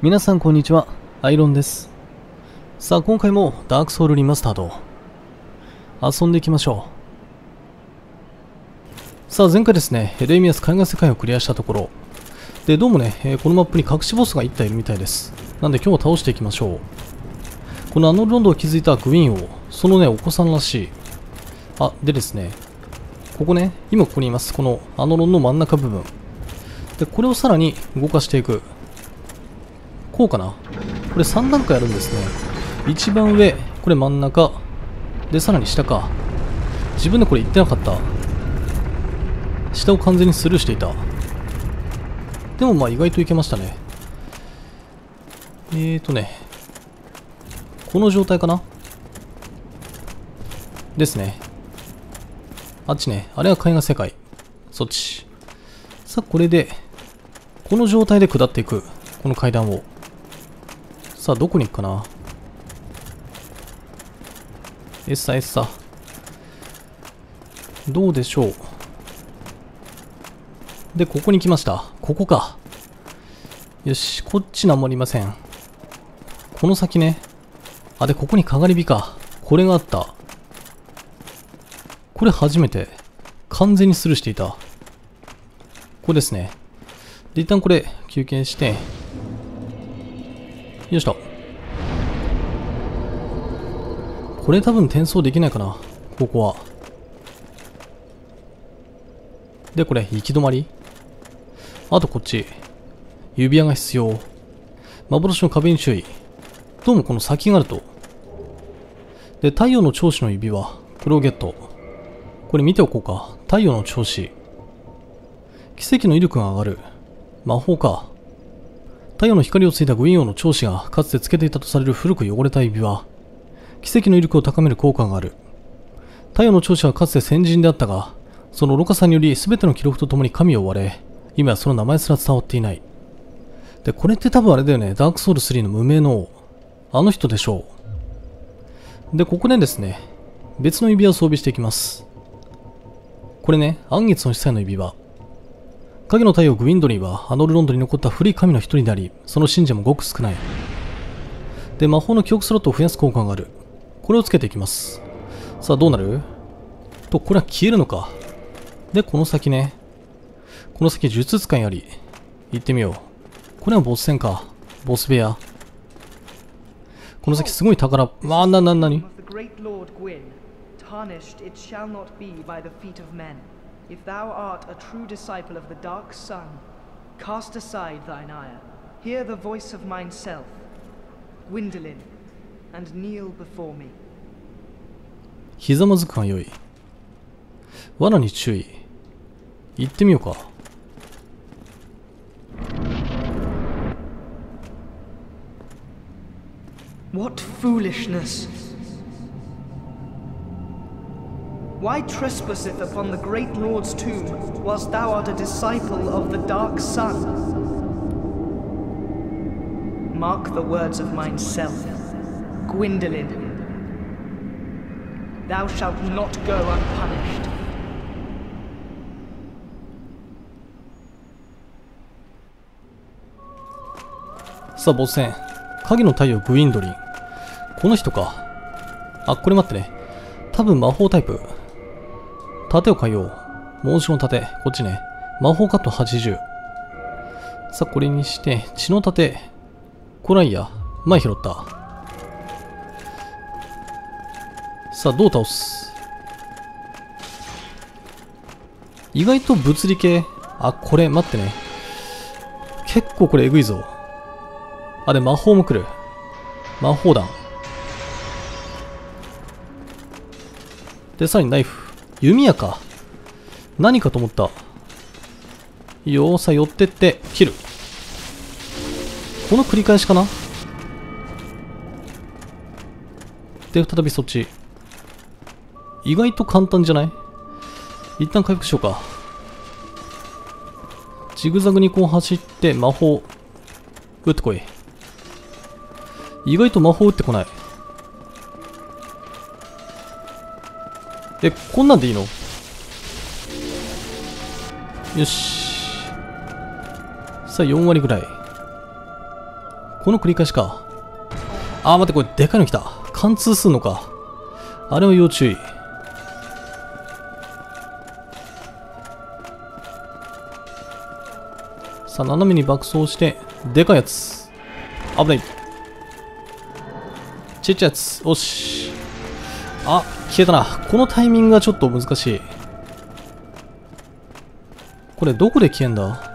皆さんこんにちは、アイロンです。さあ今回もダークソウルリマスタード遊んでいきましょう。さあ前回ですね、エレミアス絵画世界をクリアしたところで、どうもね、このマップに隠しボスが1体いるみたいです。なんで今日は倒していきましょう。このロンドを築いたグイーンを、そのねお子さんらしい。でですね、ここね、今ここにいます。このロンの真ん中部分で、これをさらに動かしていく。こうかな。これ3段階あるんですね。一番上、これ真ん中で、さらに下か。自分でこれ言ってなかった。下を完全にスルーしていた。でもまあ意外といけましたね。この状態かなですね。あっちね、あれは絵画世界。そっち。さあこれでこの状態で下っていく、この階段を。さあどこに行くかな。エッサエッサ、どうでしょう。でここに来ました。ここか。よし、こっちなんもありません。この先ね。でここにかがり火か。これがあった。これ初めて完全にスルーしていた。ここですね。で一旦これ休憩して、よいしょ。これ多分転送できないかな、ここは。でこれ行き止まり。あとこっち指輪が必要。幻の壁に注意。どうもこの先があると。で太陽の長子の指輪、これをゲット。これ見ておこうか。太陽の長子、奇跡の威力が上がる。魔法か。太陽の光をついたグイーン王の長子がかつてつけていたとされる古く汚れた指輪。奇跡の威力を高める効果がある。太陽の長子はかつて先人であったが、その愚かさにより全ての記録とともに神を追われ、今やその名前すら伝わっていない。でこれって多分あれだよね、ダークソウル3の無名のあの人でしょう。でここでですね、別の指輪を装備していきます。これね、暗月の司祭の指輪。影の太陽グウィンドリーはロンドに残った古い神の一人であり、その信者もごく少ない。で魔法の記憶スロットを増やす効果がある。これをつけていきます。さあどうなると、これは消えるのか。でこの先ね、この先術使いあり。行ってみよう。これはボス戦か。ボス部屋。この先すごい宝。なに If thou art a true disciple of the dark sun, cast aside thine ire, hear the voice of mine self, Gwyndolin, and kneel before me. ひざまずくがよい。罠に注意。行ってみようか。 What foolishness! Why trespasseth upon the great Lord's tomb, whilst thou art a disciple of the dark sun? Mark the words of mine self, Gwyndolin. Thou shalt not go unpunished. さあボス戦、影の太陽グウィンドリン。この人か。これ待ってね、多分魔法タイプ。盾を変えよう。紋章の盾、こっちね。魔法カット80。さあこれにして血の盾、これはいいや、前拾った。さあどう倒す。意外と物理系。これ待ってね、結構これえぐいぞ。で魔法も来る。魔法弾で、さらにナイフ。弓矢か。何かと思った。よー、さ寄ってって切る。この繰り返しかな。で再びそっち。意外と簡単じゃない。一旦回復しようか。ジグザグにこう走って魔法打ってこい。意外と魔法打ってこない。こんなんでいいの。よし。さあ4割ぐらい。 この繰り返しか。あー、待って、これでかいの来た。貫通すんのか。あれは要注意。さあ、斜めに爆走して、でかいやつ。危ない。ちっちゃいやつ。おし。あ、消えたな。このタイミングがちょっと難しい。これどこで消えんだ？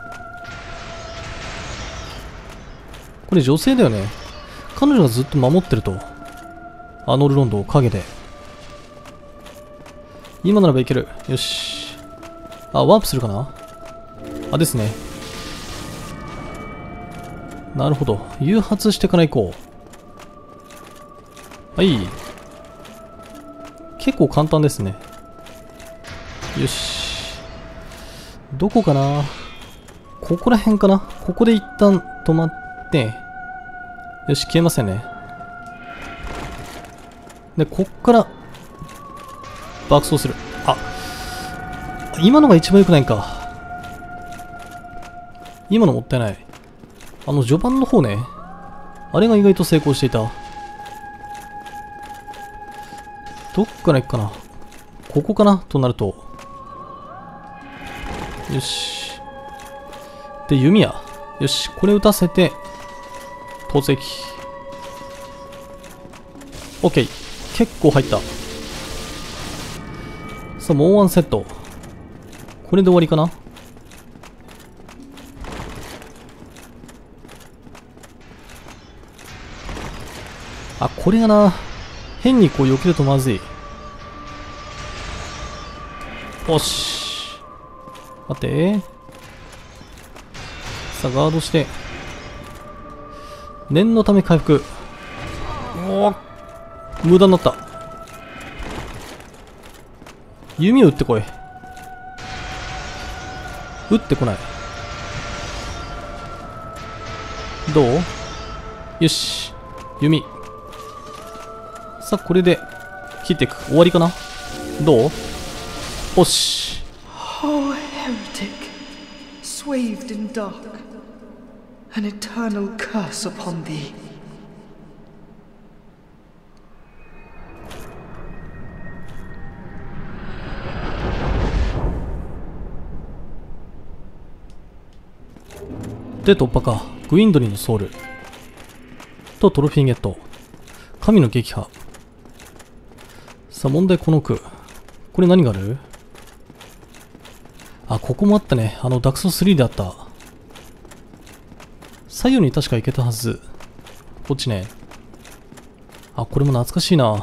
これ女性だよね。彼女がずっと守ってると。アーノルロンドを影で。今ならばいける。よし。あ、ワープするかな？あ、ですね。なるほど。誘発してから行こう。はい。結構簡単ですね。よし。どこかな？ここら辺かな？ここで一旦止まって、よし、消えませんね。で、こっから爆走する。あ、今のが一番良くないんか。今のもったいない。序盤の方ね。あれが意外と成功していた。どっから行くかな。ここかなとなると。よし。で、弓矢。よし、これ撃たせて、投石。OK。結構入った。さあ、もうワンセット。これで終わりかな。あ、これがな。変にこう避けるとまずい。よし。待って。さあ、ガードして。念のため回復。おお、無駄になった。弓を撃ってこい。撃ってこない。どう？よし。弓。さあ、これで切っていく。終わりかな？どう？おし。 Oh, heretic, swathed in dark, an eternal curse upon thee. で、突破か。グウィンドリンのソウル。と、トロフィーゲット。神の撃破。さあ、問題この句。これ何がある？あ、ここもあったね。ダクソ3であった。左右に確か行けたはず。こっちね。あ、これも懐かしいな。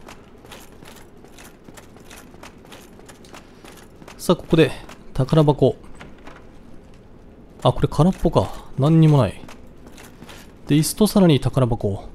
さあ、ここで、宝箱。あ、これ空っぽか。何にもない。で、椅子とさらに宝箱。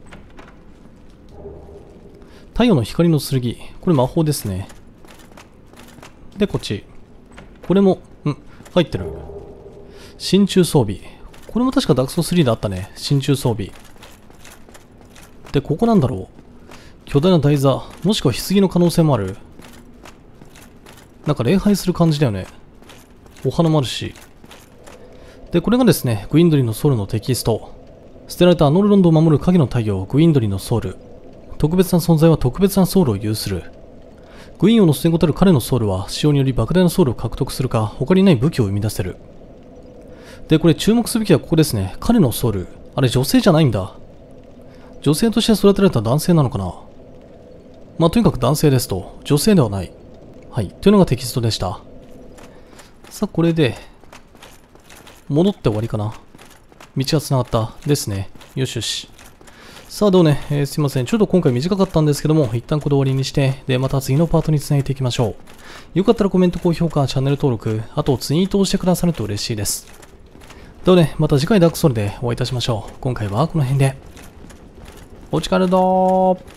太陽の光の剣。これ魔法ですね。で、こっち。これも、入ってる。真鍮装備。これも確かダクソ3であったね。真鍮装備。で、ここなんだろう。巨大な台座。もしくは棺の可能性もある。なんか礼拝する感じだよね。お花もあるし。で、これがですね、グウィンドリンのソウルのテキスト。捨てられたアノルロンドを守る影の太陽、グウィンドリンのソウル。特別な存在は特別なソウルを有する。グイーン王の捨て子たる彼のソウルは使用により莫大なソウルを獲得するか他にない武器を生み出せる。で、これ注目すべきはここですね。彼のソウル。あれ女性じゃないんだ。女性として育てられた男性なのかな。まあ、とにかく男性ですと。女性ではない。はい。というのがテキストでした。さあ、これで、戻って終わりかな。道が繋がった。ですね。よしよし。さあ、どうね、すいません。ちょっと今回短かったんですけども、一旦これで終わりにして、で、また次のパートに繋げていきましょう。よかったらコメント、高評価、チャンネル登録、あとツイートをしてくださると嬉しいです。ではね、また次回ダークソウルでお会いいたしましょう。今回はこの辺で。お疲れだー。